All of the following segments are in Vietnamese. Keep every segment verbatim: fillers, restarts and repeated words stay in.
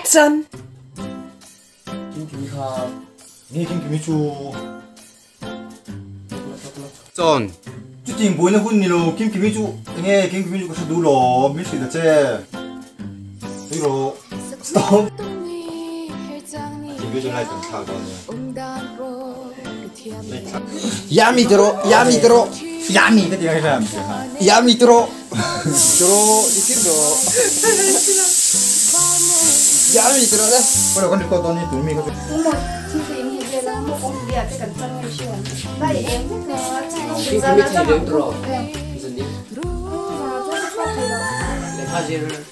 액션! กินกินครับนี่กินกินไม่ชูจอนจุดจริงบุญนะคุณนี่โลกินกินไม่ชูเงี้ยกินกินไม่ชูก็ชดูโลไม่สุดแต่เจ้ดูโล stop กินไม่ชูอะไรถึงข้าวตอนนี้ยามิโตโรยามิโตโรยามิก็ดีกันยามิโตโรโตโรดิคิโรยามิโตโรเลยพอเราคนที่เขาตอนนี้ตัวมีก็ทั้งหมดที่สิ่งที่เจริญมุกองเดียจะกันจังไม่เชื่อได้เองไม่เนาะที่ไม่ใช่เรื่องตรอกจริงๆเลยพาเจอร์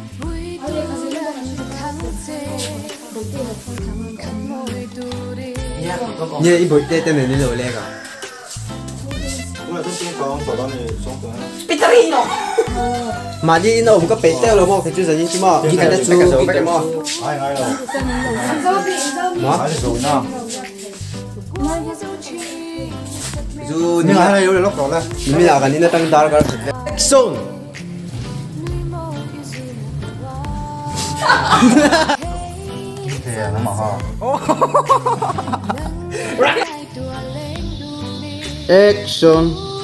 เนี่ยอีบุตรเต้นในนี้เลยเลยครับว่าต้องกินของต่อตอนนี้สองตัวปิตาริโนมาดีโน่ผมก็เป็ดเต้เราหม้อคือจุดนี้ที่หม้อกินกันได้จูกินกันหม้อไอ้ไงเราหม้อจูน่ะจูนี่อะไรอยู่เลยล็อกก่อนเลยไม่อยากกันนี่นะตั้งดาร์กันส่งเฮ้ยน้ำมันฮะAction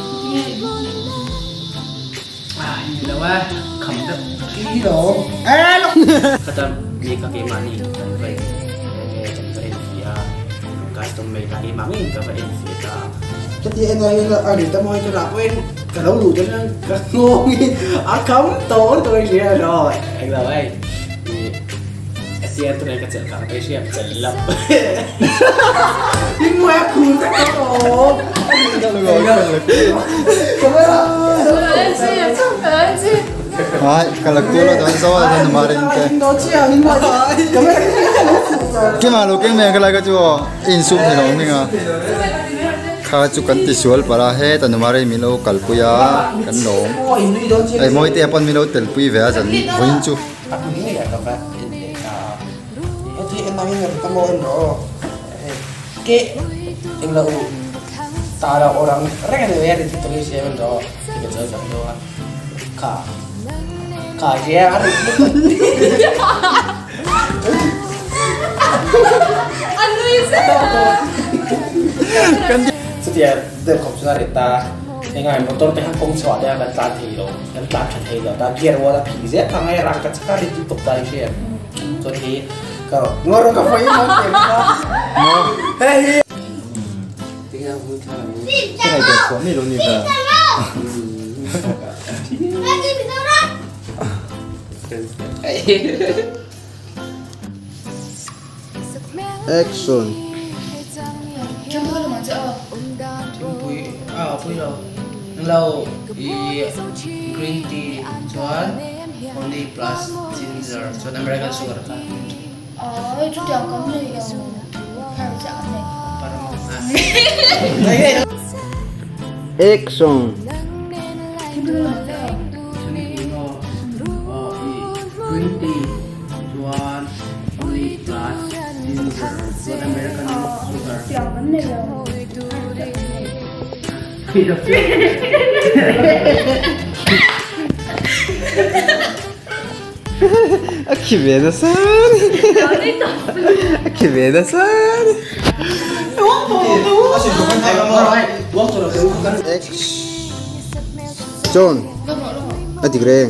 แล้วว่าคำแบบที่หลงเอ๊ะเขาจะมีกางเกงมานี่กันไปกันไปเอ็นฟีอาร์การต้องมีกางเกงมานี่กันไปเอ็นฟีอาร์จะที่เอ็นอะไรก็อะไรแต่มอยจะรับเว้นกระโดดดูจนกระงงอ่ะคำโตตัวเชียร์รอไอ้เราไอ้เสียตัวไหนก็เจอกันไปเชียร์จะลับยิ่งแหวกคุณจะกระโดด Ay, kalau kulo tuan sawa tuan kemarin ke. Gimana lu keng kalau kau cuba insum ni orang ni ah. Kau cuba kan tisual para he tuan kemarin milo kalpuya kan dong. Eh, mau itu apa milo telpui via jan, buin cu. Itu enak ini ketemu endo. Ke, endo tara orang mereka ni ada di tulis ya endo. Kita jauh jauh doa. Ka. Kajian ada anu itu kan setiap setiap komputer kita dengan motor teh kong suat dia akan latih lo akan latih lo tapi gear wala pizza tangai rangkat sekali tutup tali share jadi kalau ngorong kafe ini mungkin mau hei tinggal bukan ini kita ada suami lo nih kan Action. Jemput macam apa? Jemput ah apa itu? Kalau green tea cuan only plus ginger, cuan American sugar kan? Oh itu dia kamu yang harus aneh. Action. Green tea cuan only plus ginger, cuan American sugar. Yang mana yang Que bedaçar! Que bedaçar! John, ati keren.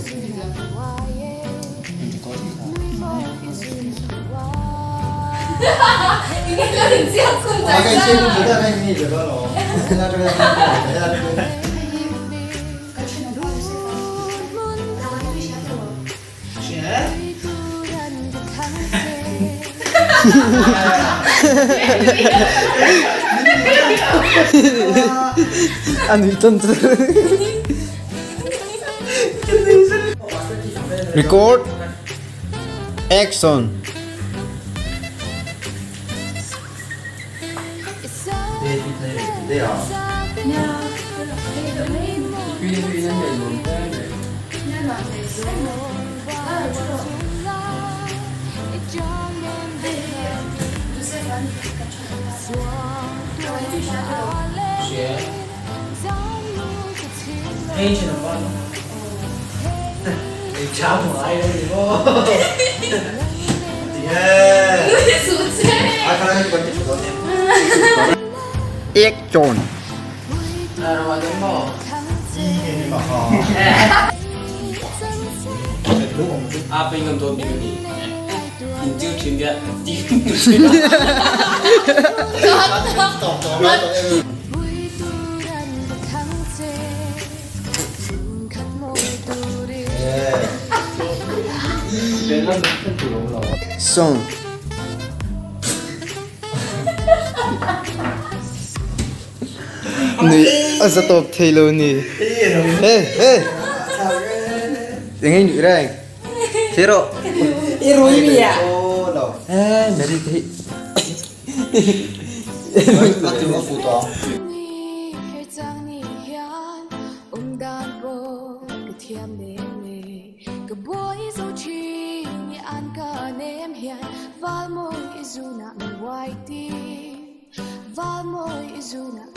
ini kan siap kunci. Agak siap kita kan ini juga loh. Anu tonton. Record. Action. Dia. Hey, chị con. Chào mọi người. Yeah. Ai khá là cái con chích của em. Egg John. À rồi đúng không? Nhưng mà họ. À bên ngầm tôi bị gì? Nhìn chưa chuyên nghiệp. Song. Ni asa top thelo ni. Hey hey. Dengan ni rang. Zero. Irui ni ya. Oh lo. Eh, dari ti. Atu mo puto. Val môi izuna mi whitey, val môi izuna.